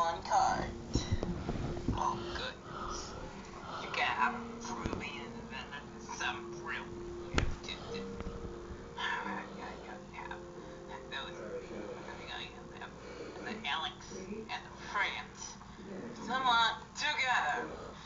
one card. Oh, goodness. You gotta have prove it. Some proof. The Alex and the friends. Someone together.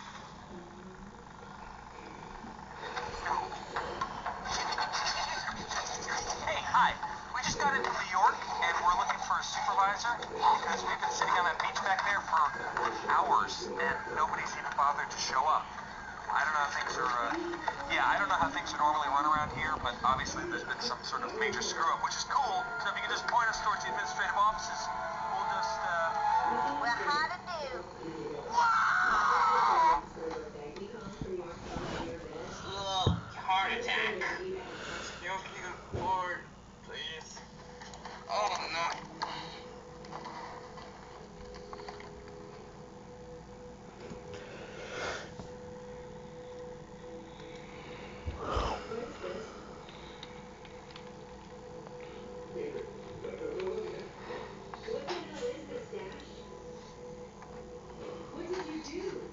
Hey, hi. We just got into New York, and we're looking for a supervisor because we've been sitting on that beach back there for hours, and nobody's even bothered to show up. I don't know how things are, I don't know how things are normally run around here, but obviously there's been some sort of major screw-up, which is cool. So if you can just point us towards the administrative offices, we'll just, Well, how to do? Wow! Heart attack. You can afford, please. Oh, no. What the hell is this, Dash? What did you do?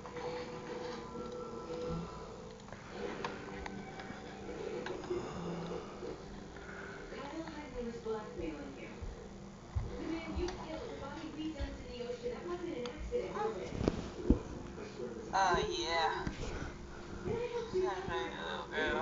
Kyle Heidman was blackmailing you. The man you killed, the body we dumped in the ocean, that wasn't an accident, was it? Yeah. And I helped you That's cover right, it little up. girl.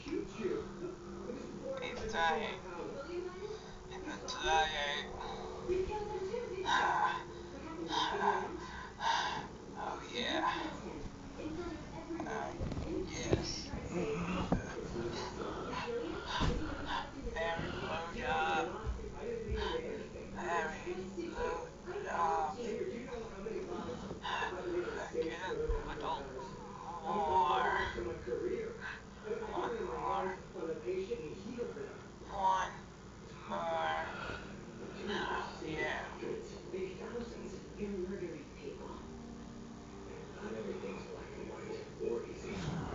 He's dying. Will you let him? His He's body? dying. You killed him too, didn't you? What happened? Did you figure it out? Oh, You yeah. killed him. In front of everyone. And you Yes. tried to say it's not. You kill you? Does he know you left him to die? Very low job. I Very trusted you. low I job. helped you. Get a little more. One more. One more. Oh, yeah. You're murdering people. Not everything's black and white or easy.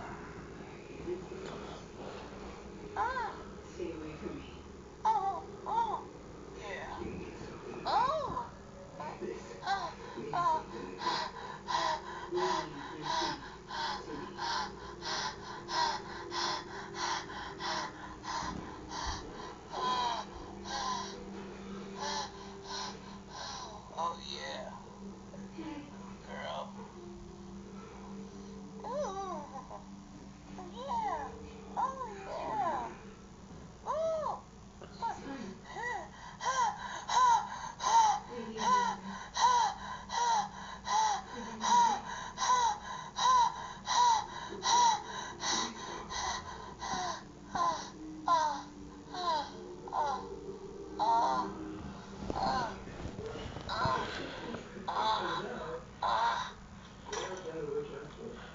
Stay away from me. Yeah. You need something to Oh. This means Oh. something to me. You mean nothing to me. Oh, yeah. Girl. Oh, yeah. Oh, yeah. Oh. She's fine. Maybe I'm okay. There's that original.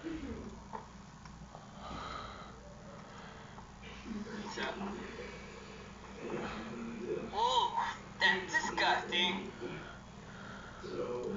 So. Ooh, that's disgusting. So,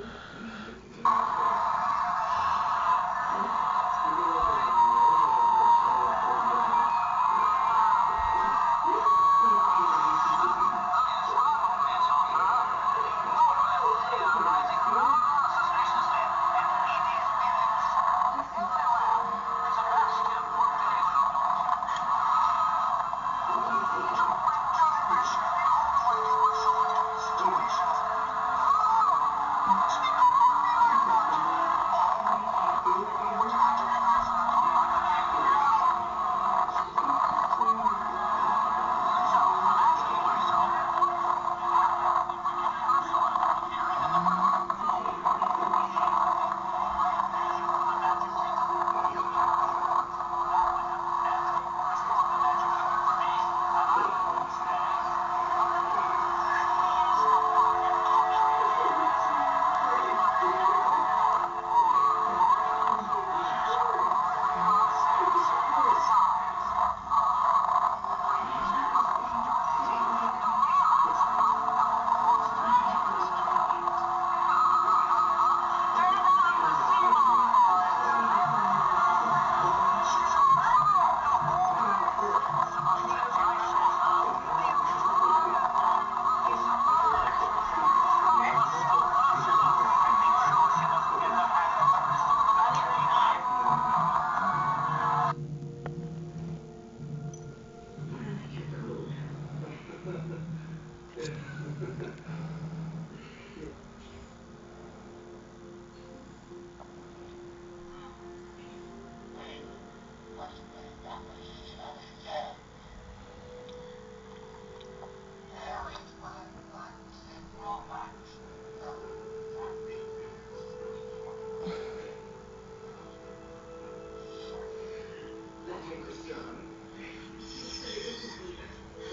That drink was strong. You said it wasn't either.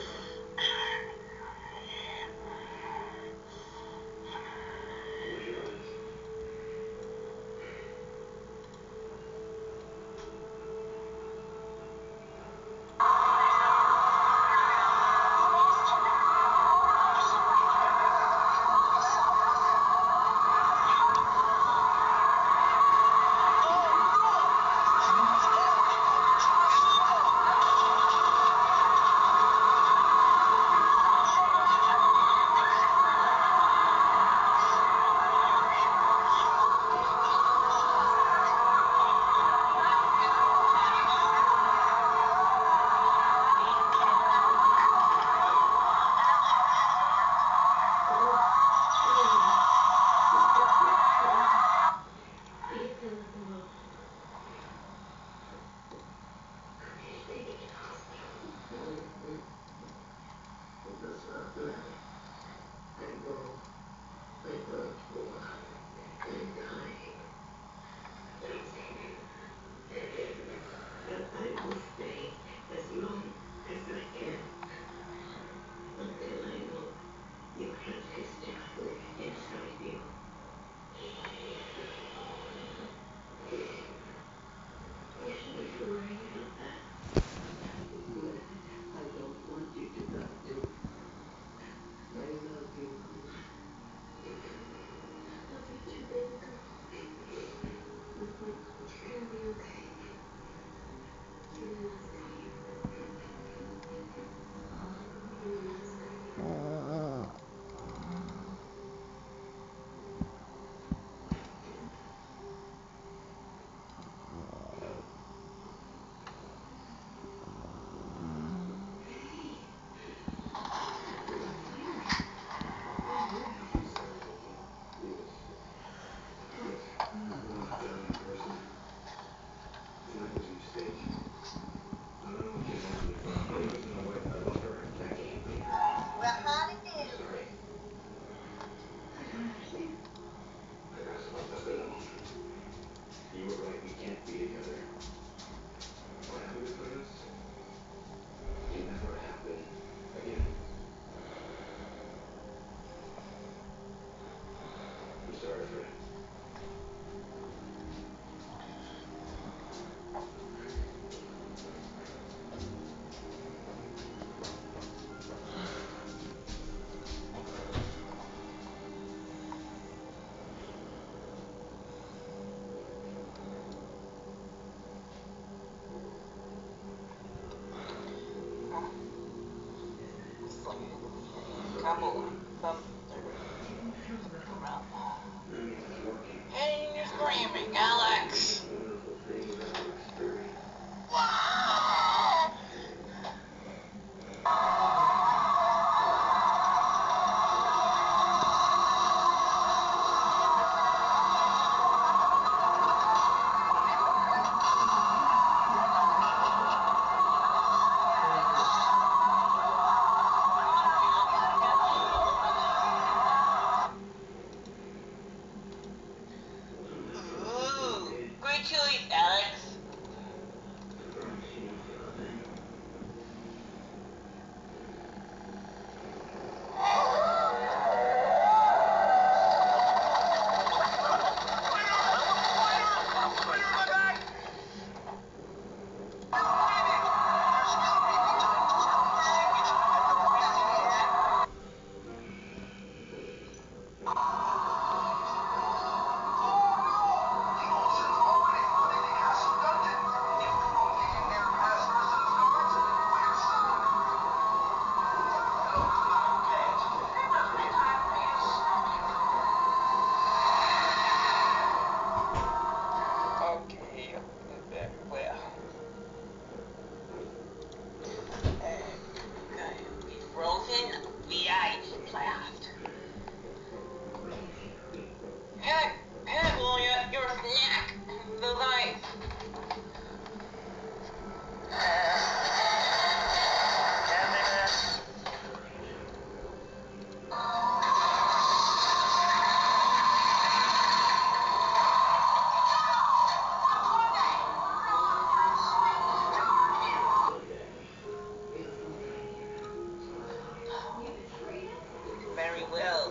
Close your eyes. He gets down like the wall. Take it to the hospital. That's not good. I'm broke. My blood's poor. I'm dying. Don't stay. And I will stay as long as I can. Until I know you have his child inside you. You shouldn't be worrying about that. But I don't want you to die too. I love you, Mama. Love you too, baby girl. You're gonna be okay. Give me one second. Give me one second. I'm not a dying person. It's not because you state. I don't know what just happened, but there's no way. I love her. That can't be. Well, how to I'm do? sorry. I don't understand. I gotta stop this thing. You were right. We can't be together. What happened between us can never happen again. I'm sorry, Fred. Couple. None of it's working. Hey, you're screaming, Alex. The most wonderful thing you've ever experienced. Ooh.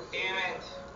Damn it.